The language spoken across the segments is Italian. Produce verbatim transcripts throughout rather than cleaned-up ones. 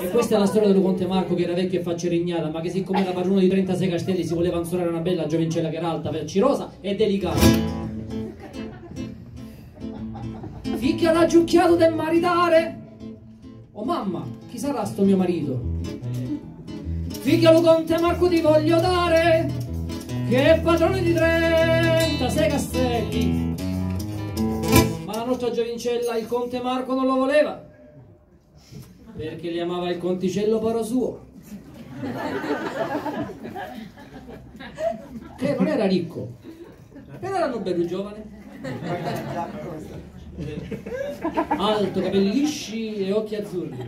E questa è la storia del conte Marco, che era vecchio e faccia rignata, ma che siccome era padrone di trentasei castelli si voleva anzorare una bella giovincella che era alta, percirosa e delicata. Figlia l'ha giucchiato del maritare. Oh mamma, chi sarà sto mio marito? Figlia lo conte Marco ti voglio dare, che è padrone di trentasei castelli. Ma la nostra giovincella il conte Marco non lo voleva, perché li amava il conticello paro suo, che non era ricco, però era un bello giovane, alto, capelli lisci e occhi azzurri,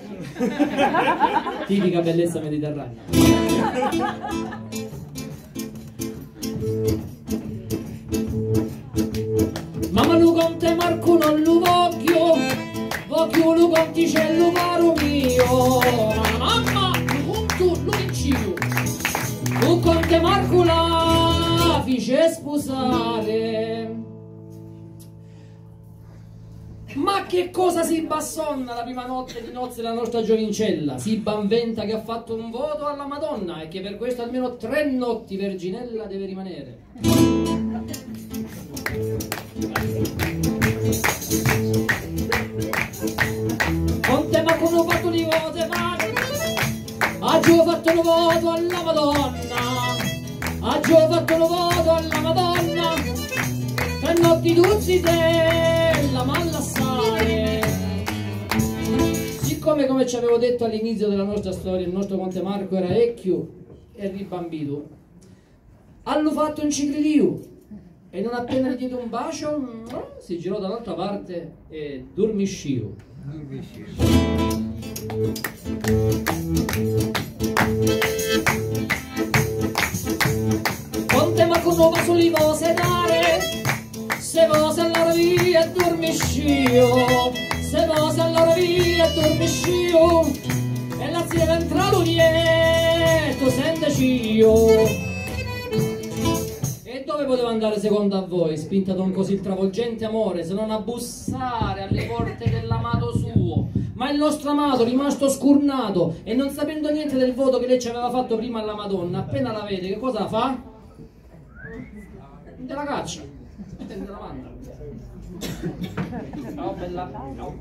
tipica bellezza mediterranea. Mamma lu conte Marco non lo voglio, voglio lu conticello caro mio. Mamma, punto, lo vincino. Lu conte Marco la fece sposare. Ma che cosa si bassonna la prima notte di nozze della nostra giovincella? Si banventa che ha fatto un voto alla Madonna e che per questo almeno tre notti verginella deve rimanere. Conte Marco non ho fatto di voto, ha già fatto un voto alla Madonna, ha già fatto un voto alla Madonna, tre notti tuzzi della Mallassare. Siccome, come ci avevo detto all'inizio della nostra storia, il nostro conte Marco era vecchio e ribambito, hanno fatto un ciclilio e non appena gli diede un bacio si girò dall'altra parte e dormiscio. Conte Marco non va soli cose dare, se vose alla via e dormiscio, se vose alla via e dormiscio, e la zia ventralo lieto senteci. E dove poteva andare secondo a voi, spinta da un così travolgente amore, se non a bussare alle porte dell'amato suo? Ma il nostro amato, rimasto scurnato e non sapendo niente del voto che lei ci aveva fatto prima alla Madonna, appena la vede, che cosa fa? Te la caccia e te la manda. Ciao bella. Ciao.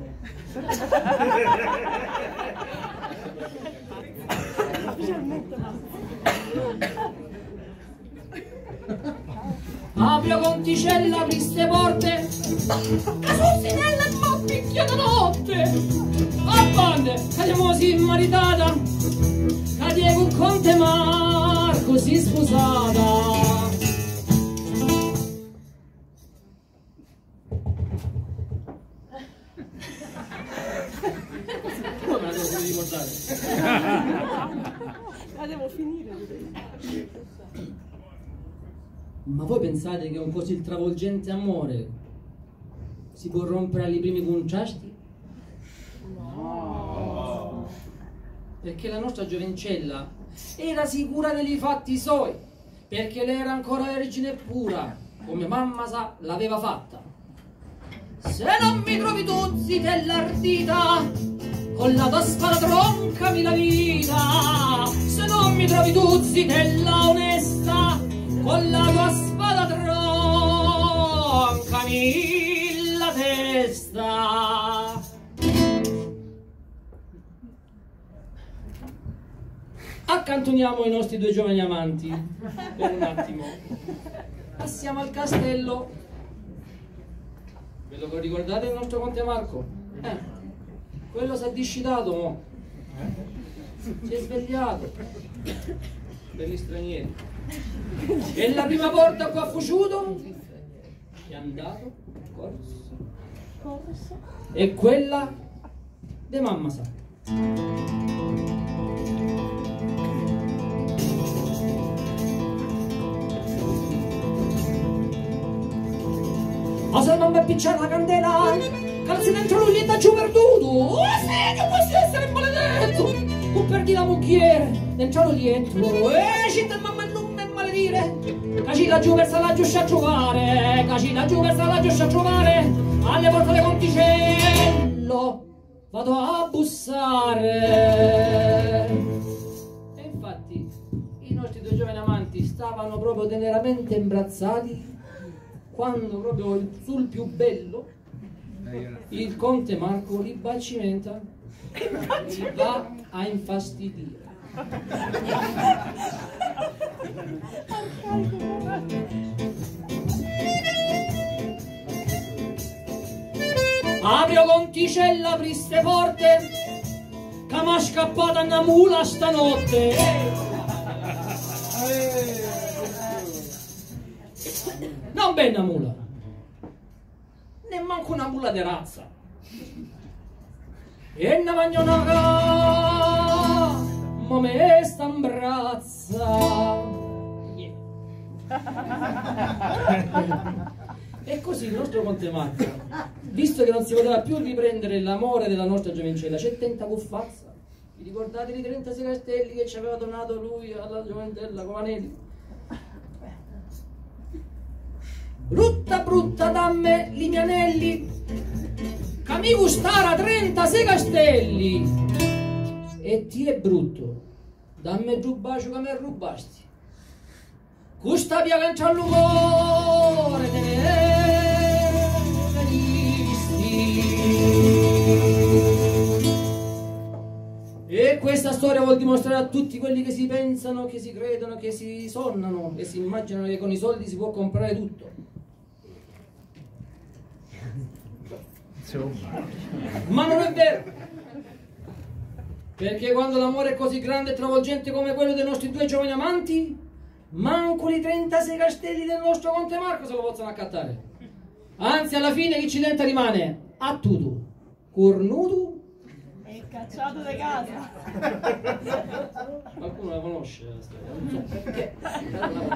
Aprio conticella, apri ste porte, Casusinella e mo picchio da notte. A bande, cadiamo si maritata, cadie con conte Marco si sposata. Come me la devo ricordare? La devo finire. Ma voi pensate che un così travolgente amore si può rompere ai primi contrasti? No! Perché la nostra giovincella era sicura degli fatti suoi, perché lei era ancora vergine e pura, come mamma sa l'aveva fatta. Se non mi trovi tu zitell'ardita, con la tua spada troncami la vita. Se non mi trovi tu zitella onesta, con la tua spada troncami la testa. Accantoniamo i nostri due giovani amanti per un attimo. Passiamo al castello. Ve lo ricordate il nostro conte Marco? Eh, quello si è discitato, mo. Si è svegliato per gli stranieri. E la prima porta qua fuciuto è andato, corso, corso. E quella de mamma sa. Ma se non mi picciare la candela, calzi dentro lui da giù perduto. Oh sì, che può essere maledetto. Tu perdi la mucchiere, dentro lui dentro. E città mamma non mi maledire. Cacina giù verso la giuscia a trovare, cacina giù verso la giuscia a trovare. Alle porte del conticello vado a bussare. E infatti i nostri due giovani amanti stavano proprio teneramente imbrazzati quando proprio sul più bello il conte Marco li bacimenta, li va a infastidire. Aprio conticella, apriste forte, che m'ha scappata una mula stanotte. Non bella mula, nemmanco una mula di razza. E ne voglio una ca, ma me sta in brazza. Yeah. E così il nostro conte Marco, visto che non si poteva più riprendere l'amore della nostra giovincella, c'è tenta cuffazza. Vi ricordate i trentasei castelli che ci aveva donato lui alla gioventella Covanelli? Brutta brutta damme li miei anelli, che mi gustara trentasei castelli. E ti è brutto, dammi giù bacio che mi rubasti. Custa via che c'ha l'umore te ne venisti. E questa storia vuol dimostrare a tutti quelli che si pensano, che si credono, che si sonnano e si immaginano che con i soldi si può comprare tutto. Ma non è vero, perché quando l'amore è così grande e travolgente come quello dei nostri due giovani amanti, manco i trentasei castelli del nostro conte Marco se lo possono accattare. Anzi, alla fine chi ci tenta rimane attuto, cornuto e cacciato da casa. Qualcuno la conosce la storia? Non so perché.